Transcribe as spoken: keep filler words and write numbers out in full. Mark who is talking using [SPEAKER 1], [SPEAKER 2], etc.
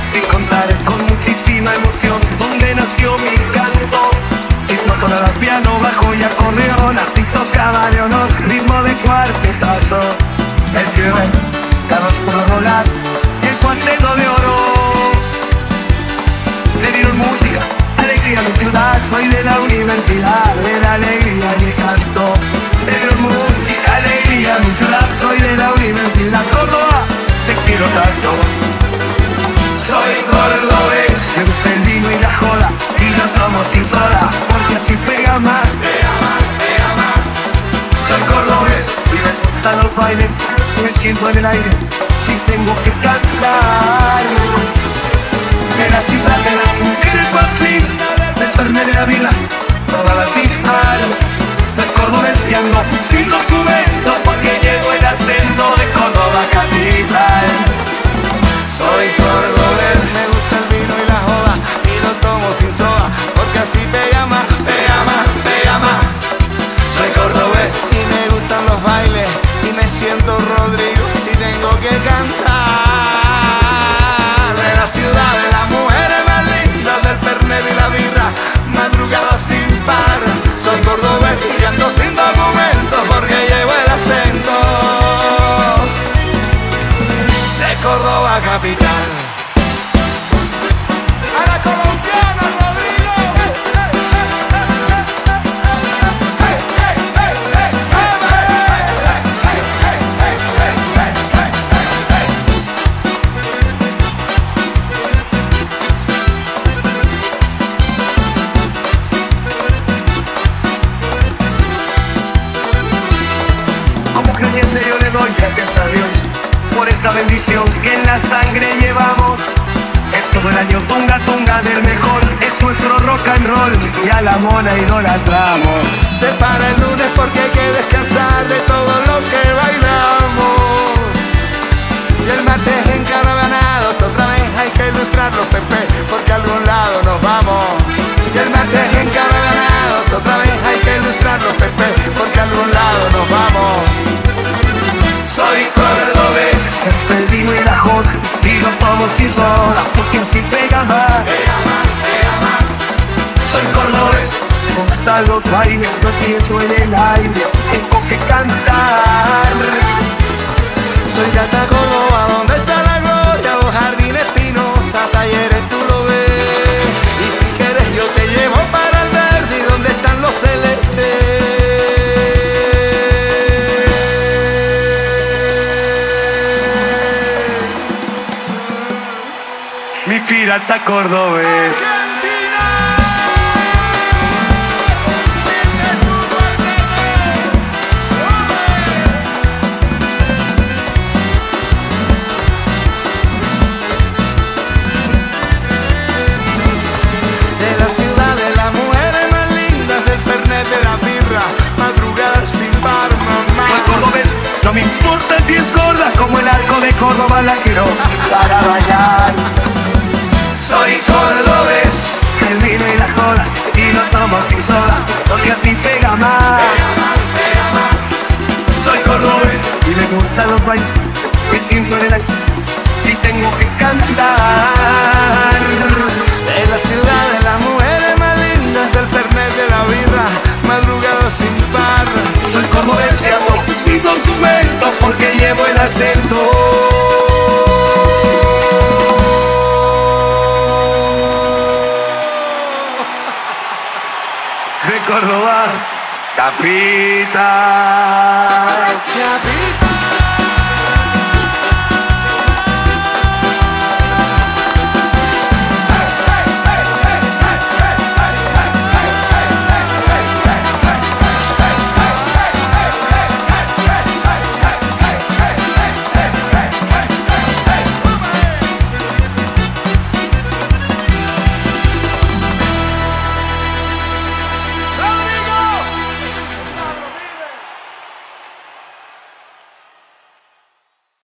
[SPEAKER 1] sin contar, con muchísima emoción, donde nació mi canto. Ritmo tonada, piano, bajo y acordeón, así tocaba de honor, ritmo de cuartetazo. El fiebre, carros por rolar, el cuarteto de oro. Le dieron música, alegría a mi ciudad, soy de la universidad, de la alegría y el canto. Le dieron música, alegría a mi ciudad, soy de la universidad. Córdoba, te quiero tanto. Soy cordobés, me gusta el vino y la joda, y lo tomo sin soda, porque así pega más. Pega más, pega más. Soy cordobés, y me gustan los bailes, me siento en el aire, si tengo que cantar. De la ciudad de las mujeres pastis, del Fernet de la vida, toda la ciudad. Soy cordobés y ando sin documento, porque llevo el acento de Córdoba capital. Soy cordobés,
[SPEAKER 2] Me gusta el vino y la joda, y lo tomo sin soda, porque así pega más, pega más, pega más.
[SPEAKER 1] soy cordobés,
[SPEAKER 2] Y me gustan los bailes, y me siento Rodrigo si tengo que cantar. De la ciudad de las mujeres más lindas, del Fernet y la birra, madrugada sin par. Soy cordobés y ando sin documentos, porque llevo el acento de Córdoba capital. A la colombiana, Rodrigo.
[SPEAKER 1] como creyente yo le doy gracias a Dios por esta bendición que en la sangre llevamos. Es todo el año tunga tunga del mejor, es nuestro rock and roll y a la mona idolatramos.
[SPEAKER 2] Se para el lunes porque hay que descansar de todo lo que bailamos. Y el martes encaravanados, otra vez hay que ilustrarlo, Pepe, porque a algún lado nos vamos. Y el martes encaravanados, otra vez hay que ilustrarlo, Pepe, porque a algún lado nos vamos.
[SPEAKER 1] Soy cordobés, el vino y la joda, y lo tomo sin soda, porque así pega más. Pega más, pega más. Soy cordobés, me gustan los bailes, lo siento en el aire, si tengo que cantar.
[SPEAKER 2] Soy de Córdoba, donde está la gloria, los jardines Espinosa, Talleres, tú lo ves. Y si quieres yo te llevo para el verde, donde están los celestes.
[SPEAKER 1] Mi pirata cordobés.
[SPEAKER 2] De la ciudad de las mujeres más lindas, del Fernet de la birra, madrugada sin par, mamá.
[SPEAKER 1] Soy cordobés, no me importa si es gorda, como el arco de Córdoba la quiero para bailar. Soy cordobés, el vino y la joda, y lo tomo sin soda, porque así pega más. Pega más, pega más. Soy cordobés, y me gustan los bailes, me siento en el aire, y tengo que cantar.
[SPEAKER 2] De la ciudad de las mujeres más lindas, del Fernet de la birra, madrugada sin par.
[SPEAKER 1] Soy cordobés y ando sin documentos, porque llevo el acento de Córdoba capital.
[SPEAKER 2] Capital.